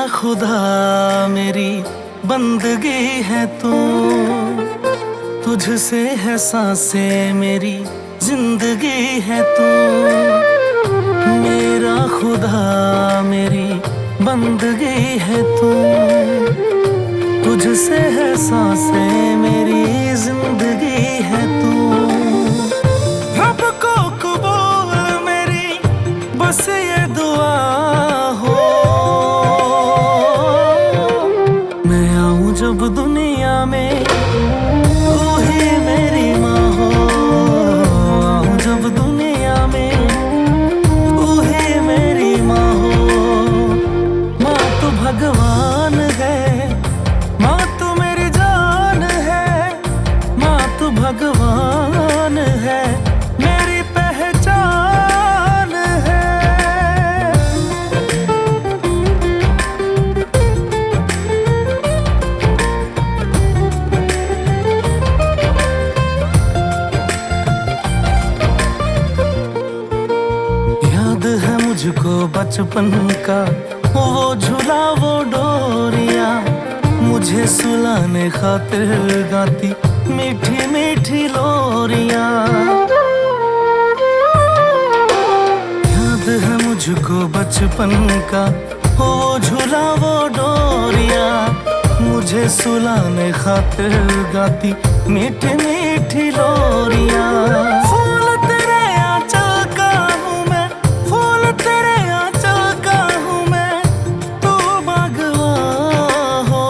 खुदा मेरी बंदगी है तू, तुझसे है सांसें मेरी जिंदगी है तू। मेरा खुदा मेरी बंदगी है तू, तुझसे है सांसें मेरी जिंदगी है तू। रब को कबूल मेरी बस ये दुआ हो, मैं आऊं जब दुनिया में तू ही मेरी माँ हो। आऊं जब दुनिया में तू ही मेरी माँ हो। माँ तो भगवान है, माँ तो मेरी जान है। माँ तो भगवान है, मेरी पहचान है। याद है मुझको बचपन का वो झूला वो डोरिया, मुझे सुलाने खातिर गाती मीठी मीठी लोरियां। याद है मुझको बचपन का वो झूला वो डोरिया, मुझे सुलाने खातिर गाती मीठी मीठी लोरियां। फूल तेरे आंचल का हूँ मैं, फूल तेरे आंचल का हूँ मैं, तू बागवां हो।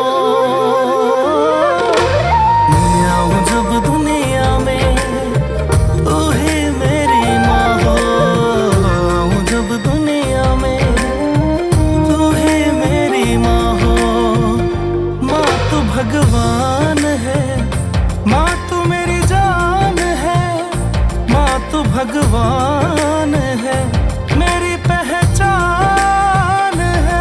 मैं आऊं जब दुनिया में तू ही मेरी माँ हो। आऊं जब दुनिया में तू ही मेरी माँ हो। माँ तू भगवान है, माँ तू मेरी जान है। माँ तू भगवान है, मेरी पहचान है।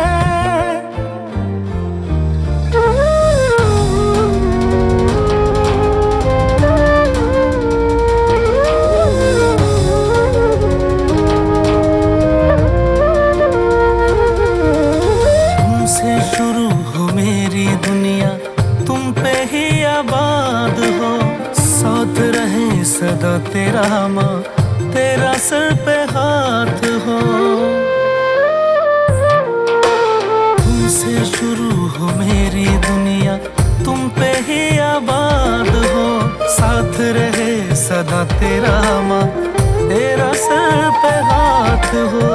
तुमसे शुरू हो मेरी दुनिया, तुम पे ही आबाद हो। साथ रहे सदा तेरा माँ, तेरा सर पे हाथ हो। तुमसे शुरू हो मेरी दुनिया, तुम पे ही आबाद हो। साथ रहे सदा तेरा माँ, तेरा सर पे हाथ हो।